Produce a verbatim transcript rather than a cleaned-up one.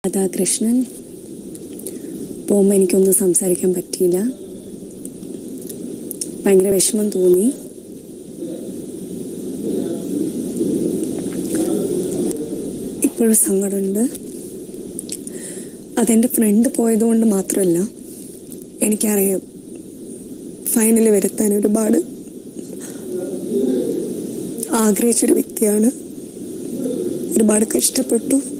രാധാകൃഷ്ണൻ പോകുമ്പോൾ എനിക്കൊന്നും സംസാരിക്കാൻ പറ്റിയില്ല. ഭയങ്കര വിഷമം തോന്നി. ഇപ്പോഴും സങ്കടമുണ്ട്. അതെൻ്റെ ഫ്രണ്ട് പോയതുകൊണ്ട് മാത്രമല്ല, എനിക്കറിയാം ഫൈനൽ വരുത്താൻ ഒരുപാട് ആഗ്രഹിച്ചൊരു വ്യക്തിയാണ്. ഒരുപാട് കഷ്ടപ്പെട്ടു.